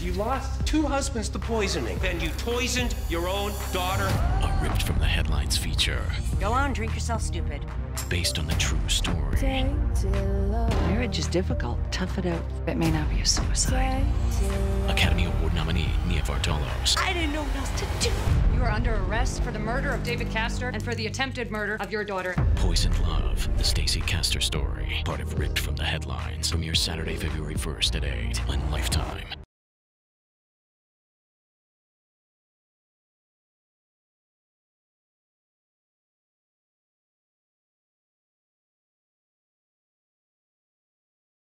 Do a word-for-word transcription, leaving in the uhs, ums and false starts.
You lost two husbands to poisoning. Then you poisoned your own daughter. A ripped from the headlines feature. Go on, drink yourself stupid. Based on the true story. Marriage is difficult. Tough it out. It may not be a suicide. Academy Award nominee Nia Vardalos. I didn't know what else to do. You are under arrest for the murder of David Castor and for the attempted murder of your daughter. Poisoned Love, the Stacey Castor Story. Part of Ripped from the Headlines. Premieres Saturday, February first at eight on Lifetime.